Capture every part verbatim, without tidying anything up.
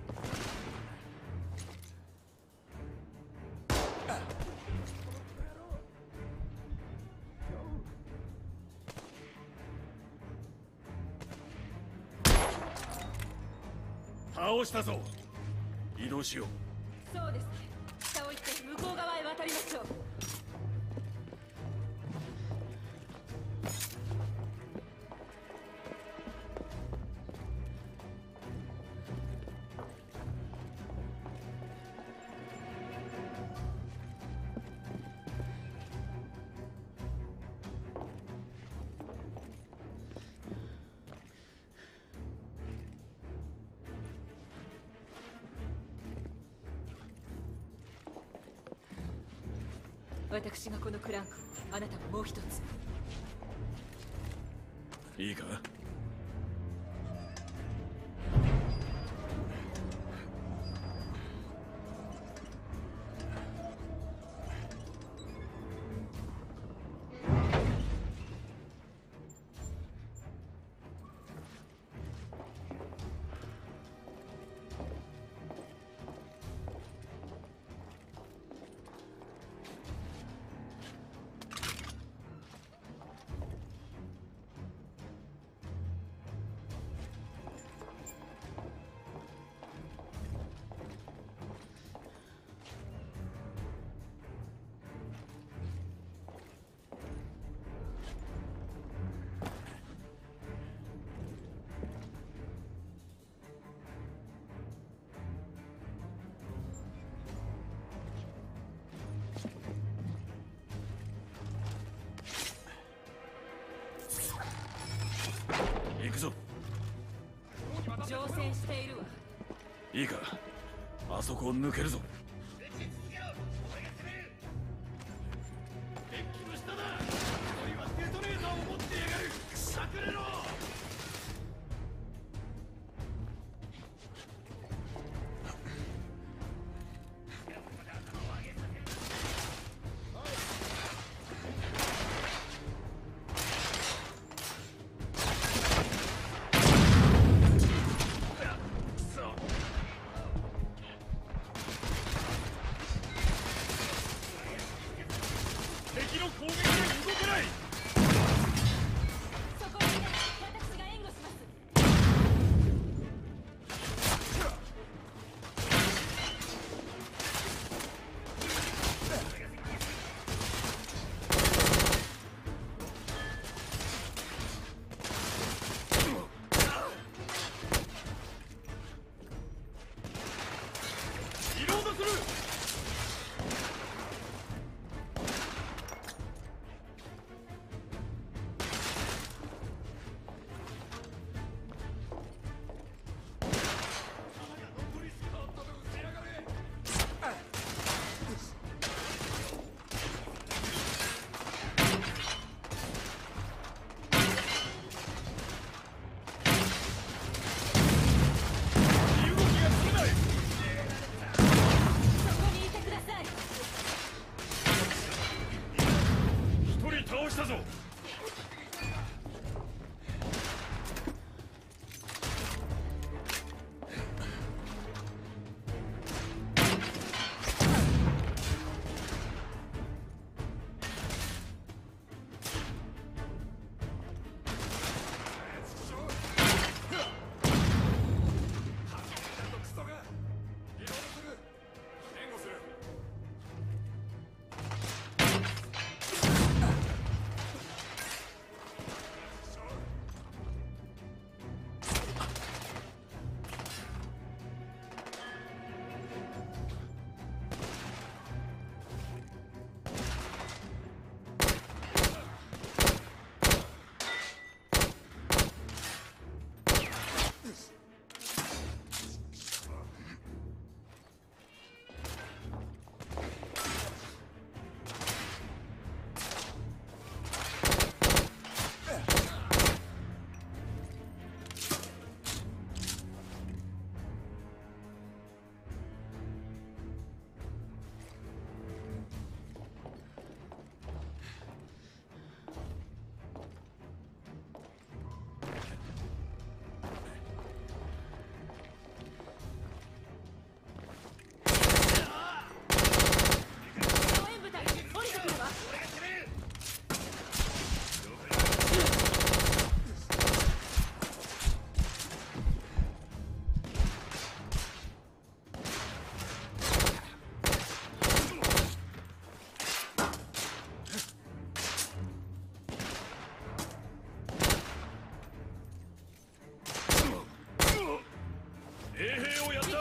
倒したぞ。移動しよう。 そうですね。下を行って向こう側へ渡りましょう。私がこのクランク、あなたももう一つ。 いいか。行くぞ。 乗船しているわ。 いいか、あそこを抜けるぞ。デッキの下だ。一人はデトネーターを持ってやがる。隠れろ。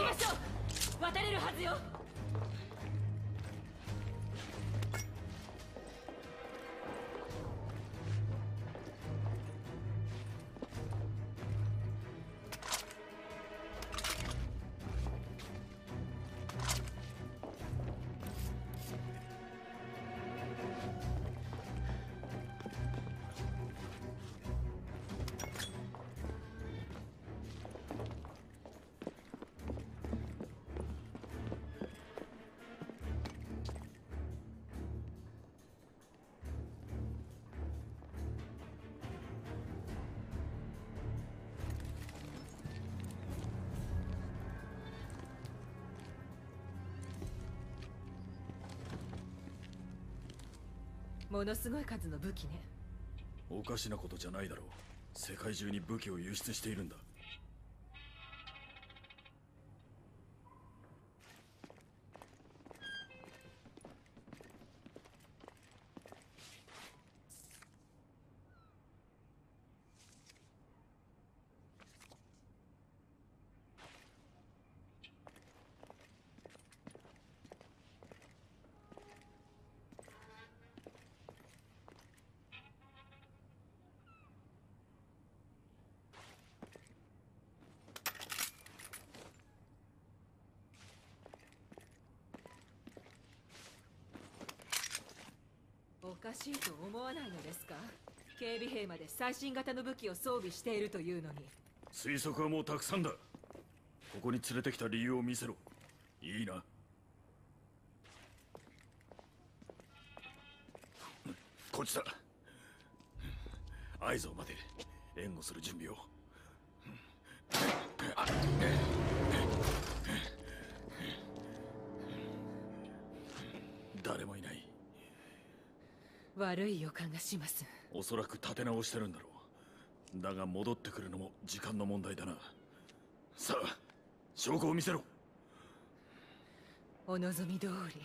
ましょう。渡れるはずよ。ものすごい数の武器ね。 おかしなことじゃないだろう。世界中に武器を輸出しているんだ。 おかしいと思わないのですか？警備兵まで最新型の武器を装備しているというのに。 推測はもうたくさんだ。ここに連れてきた理由を見せろ。いいな。こっちだ。合図を待て。援護する準備を。誰もいない。 悪い予感がします。 おそらく立て直してるんだろう。だが戻ってくるのも時間の問題だな。さあ、証拠を見せろ。 お望み通り。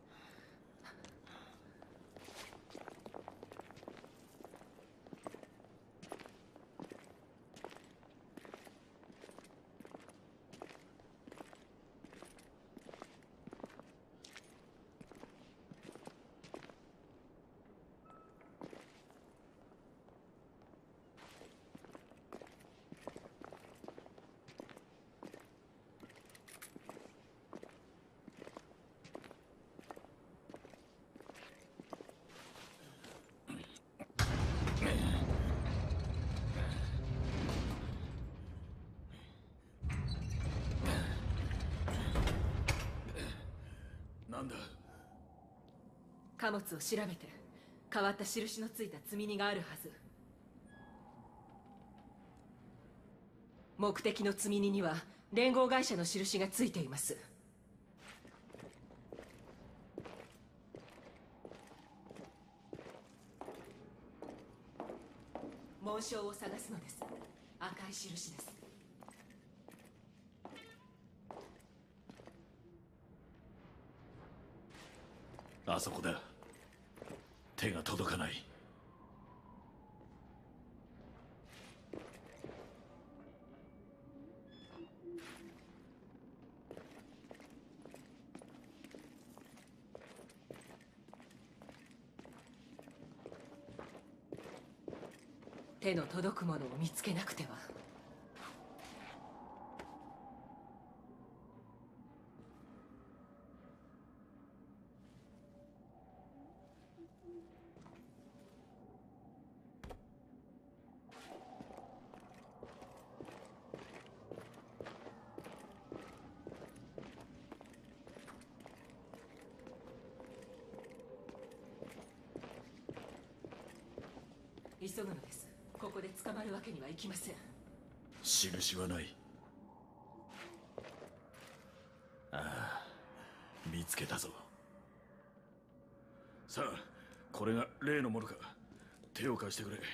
なんだ。 貨物を調べて変わった印のついた積み荷があるはず。目的の積み荷には連合会社の印がついています。紋章を探すのです。赤い印です。 あそこだ。手が届かない。 手の届くものを見つけなくては。急ぐのです。ここで捕まるわけにはいきません。 印はない。ああ、見つけたぞ。さあ、これが例のものか。手を貸してくれ。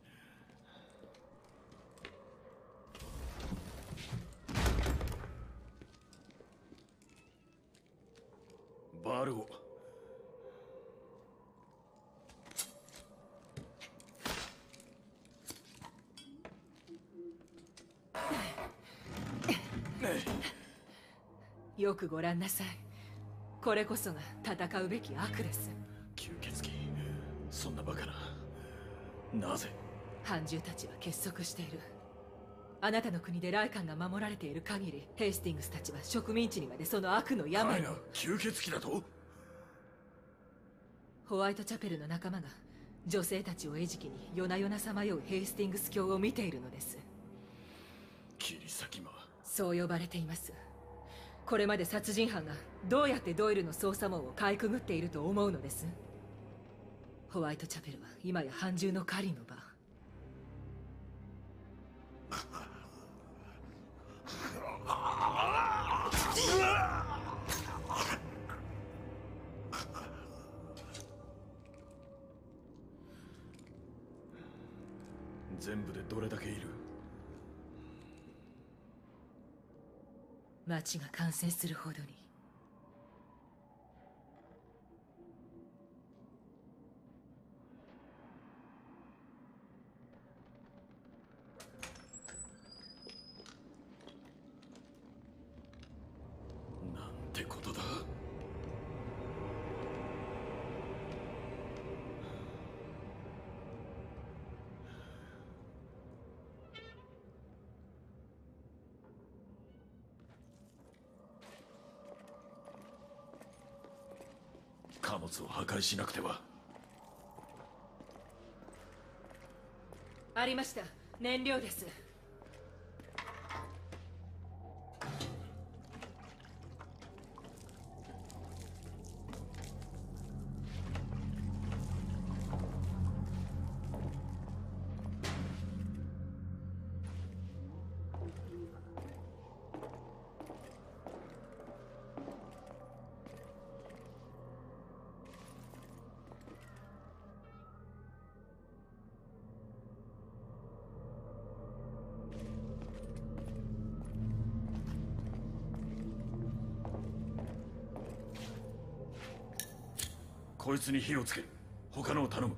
バルゴ。 よくご覧なさい。これこそが戦うべき悪です。 吸血鬼、そんなバカな。なぜ？ 半獣たちは結束している。あなたの国でライカンが守られている限り、ヘイスティングスたちは植民地にまでその悪の病を。 彼が吸血鬼だと？ ホワイトチャペルの仲間が女性たちを餌食に夜な夜なさまようヘイスティングス教を見ているのです。 切り裂き魔。 そう呼ばれています。これまで殺人犯がどうやってドイルの捜査網をかいくぐっていると思うのです。ホワイトチャペルは今や半獣の狩りの場。 全部でどれだけいる？ 町が完成するほどに。 なんてことだ。貨物を破壊しなくては。 ありました。燃料です。 こいつに火をつける。他のを頼む。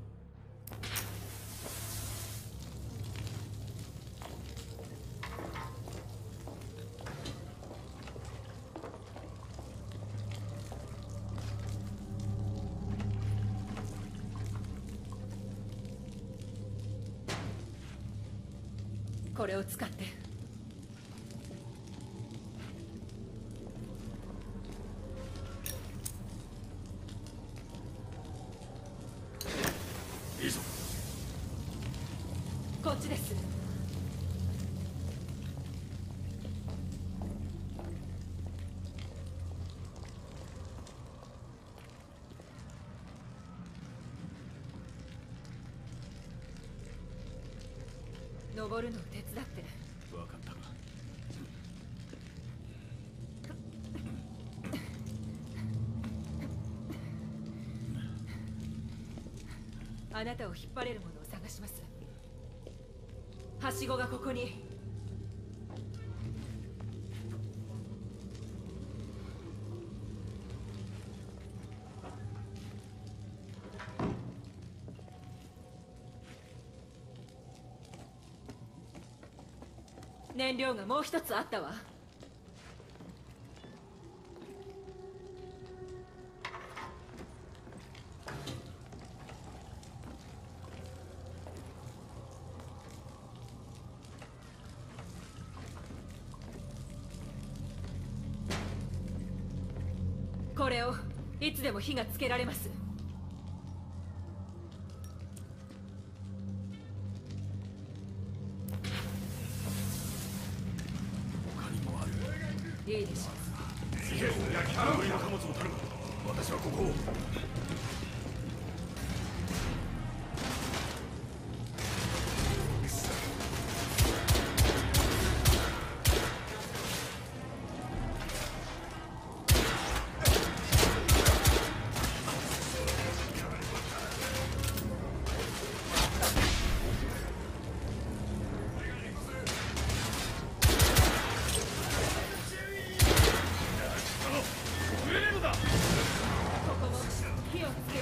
これを使って。 いいぞ。 こっちです。登るのを手伝って。 分かったか。 あなたを引っ張れるものを探します。はしごがここに。燃料がもう一つあったわ。これをいつでも火がつけられます。 他にもある。 いいでしょう。 次へ、残りの貨物を頼む。私はここを。 ここも火をつけ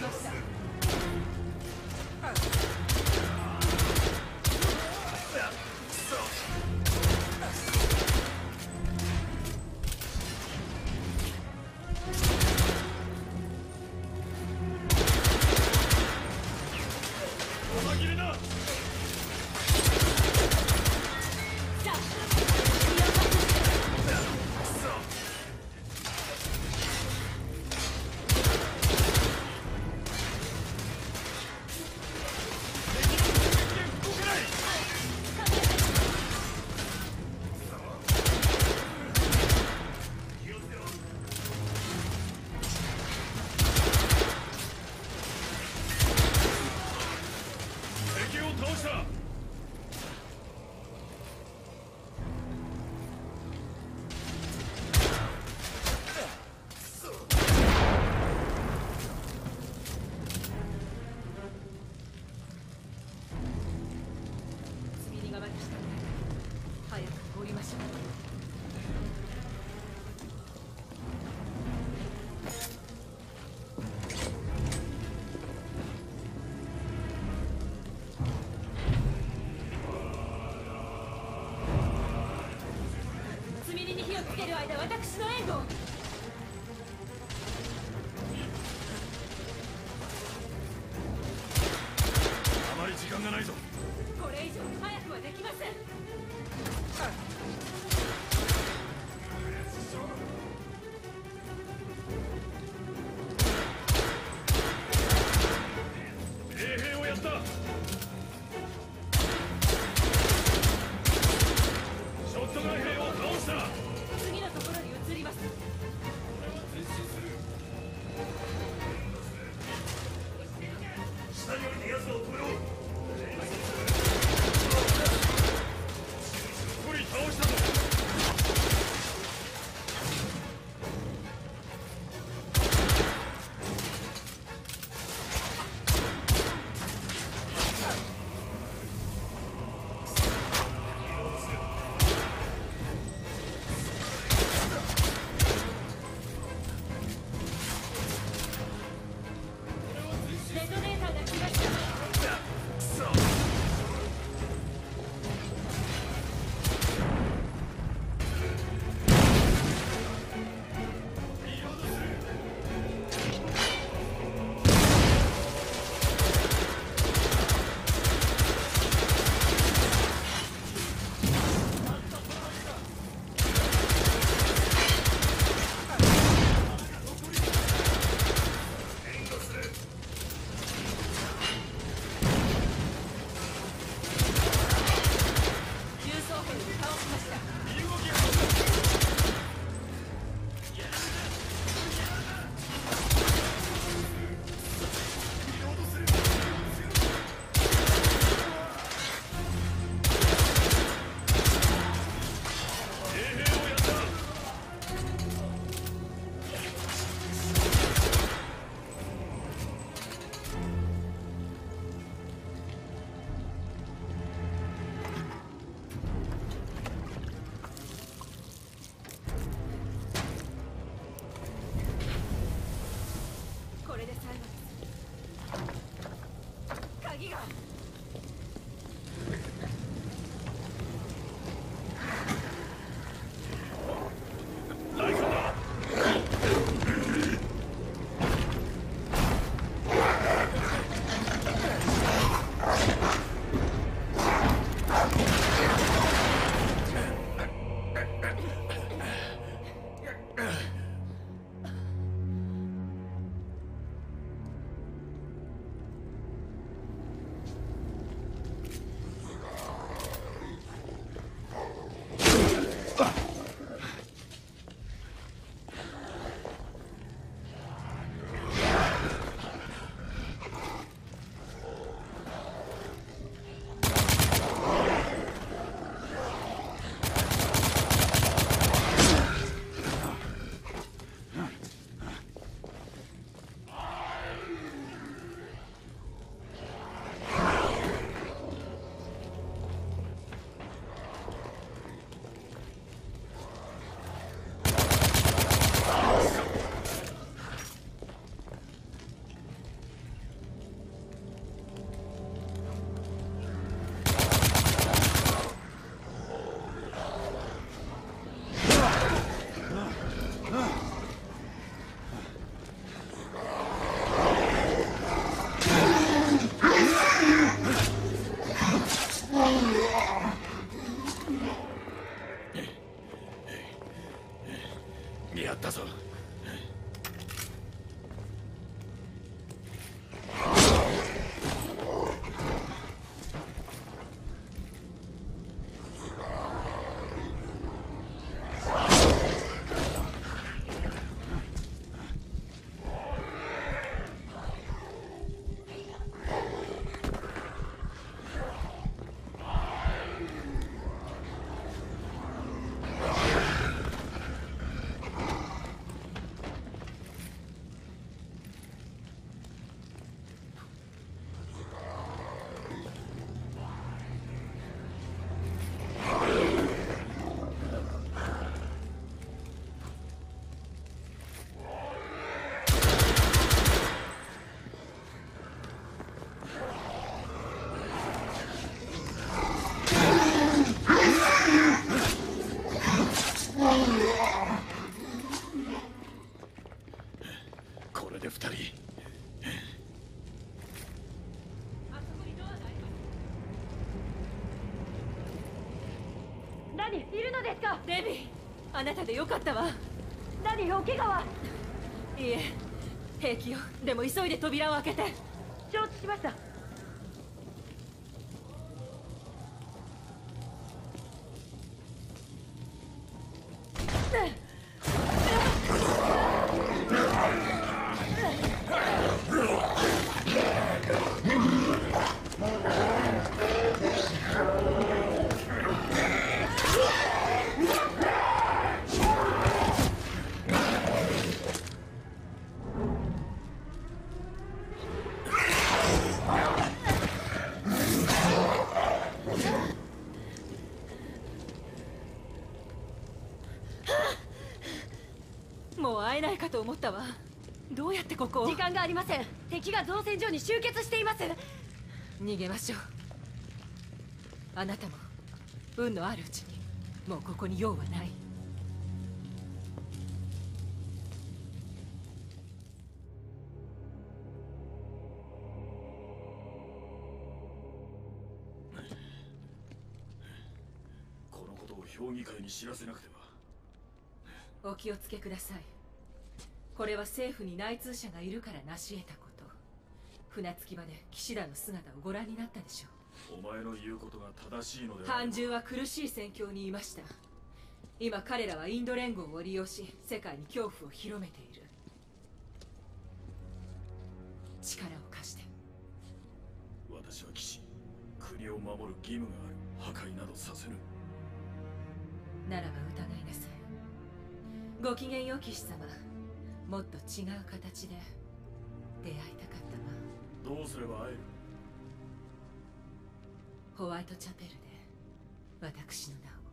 てる間私の援護を。 あまり時間がないぞ。 これ以上早くはできません。 衛兵をやった。ショットガン兵を倒した。 次のところに移ります。 前進する。下に降りて奴を止めろ。一人倒したぞ。 デトネーターが来ました。 くそ。 重装兵を倒しました。これで最後です。鍵が。 ライカだ。やったぞ。 ですか？ デビー、あなたでよかったわ。 何、お怪我はいいえ、平気よ。でも急いで扉を開けて。 承知しました。 もう会えないかと思ったわ。どうやってここを？ 時間がありません。敵が造船所に集結しています。 逃げましょう。あなたも運のあるうちに。もうここに用はない。 このことを評議会に知らせなくては。 お気をつけください。これは政府に内通者がいるから成し得たこと。船着き場で騎士団の姿をご覧になったでしょう。 お前の言うことが正しいのでは。 半獣は苦しい戦況にいました。今彼らはインド連合を利用し世界に恐怖を広めている。力を貸して。 私は騎士、国を守る義務がある。破壊などさせぬ。 ならば疑いなさい。ごきげんよう騎士様。もっと違う形で出会いたかったわ。 どうすれば会える？ ホワイトチャペルで私の名を。